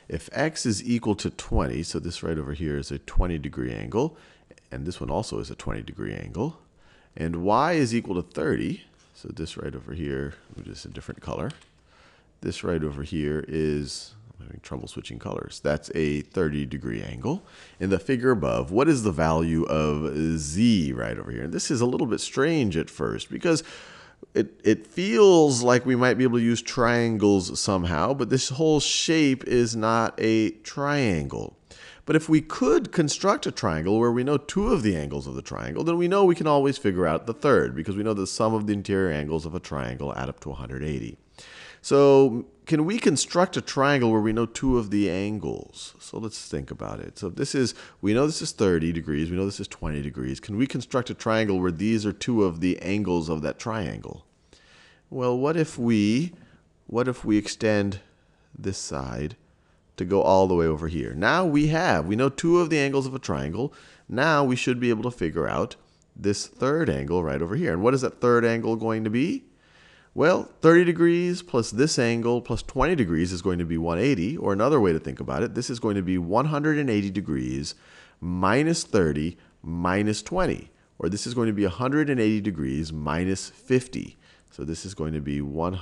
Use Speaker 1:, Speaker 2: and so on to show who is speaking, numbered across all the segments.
Speaker 1: If x is equal to 20, so this right over here is a 20-degree angle, and this one also is a 20-degree angle, and y is equal to 30, so this right over here, just a different color. This right over here is, I'm having trouble switching colors. That's a 30-degree angle. In the figure above, what is the value of z right over here? And this is a little bit strange at first because it feels like we might be able to use triangles somehow, but this whole shape is not a triangle. But if we could construct a triangle where we know two of the angles of the triangle, then we know we can always figure out the third, because we know the sum of the interior angles of a triangle add up to 180. So can we construct a triangle where we know two of the angles? So let's think about it. So this is, we know this is 30 degrees. We know this is 20 degrees. Can we construct a triangle where these are two of the angles of that triangle? Well, what if we extend this side to go all the way over here? Now we know two of the angles of a triangle. Now we should be able to figure out this third angle right over here. And what is that third angle going to be? Well, 30 degrees plus this angle plus 20 degrees is going to be 180. Or another way to think about it, this is going to be 180 degrees minus 30 minus 20. Or this is going to be 180 degrees minus 50. So this is going to be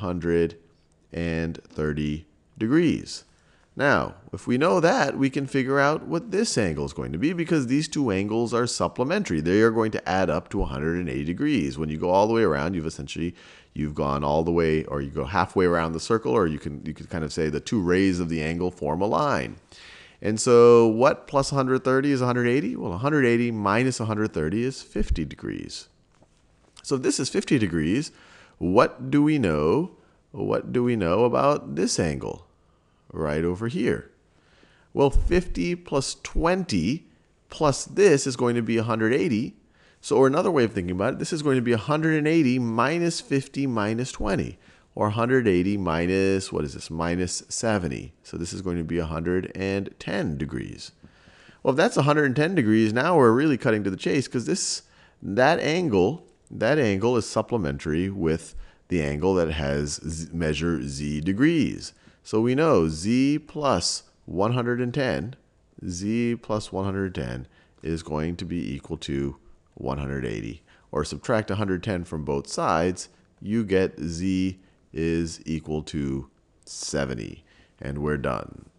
Speaker 1: 130 degrees. Now, if we know that, we can figure out what this angle is going to be, because these two angles are supplementary. They are going to add up to 180 degrees. When you go all the way around, you've gone all the way, or you go halfway around the circle, or you could kind of say the two rays of the angle form a line. And so what plus 130 is 180? Well, 180 minus 130 is 50 degrees. So if this is 50 degrees, what do we know? What do we know about this angle right over here? Well, 50 plus 20 plus this is going to be 180. So, or another way of thinking about it, this is going to be 180 minus 50 minus 20. Or 180 minus, what is this, minus 70. So this is going to be 110 degrees. Well, if that's 110 degrees, now we're really cutting to the chase, because that angle is supplementary with the angle that has measure z degrees. So we know z plus 110 is going to be equal to 180. Or subtract 110 from both sides, you get z is equal to 70. And we're done.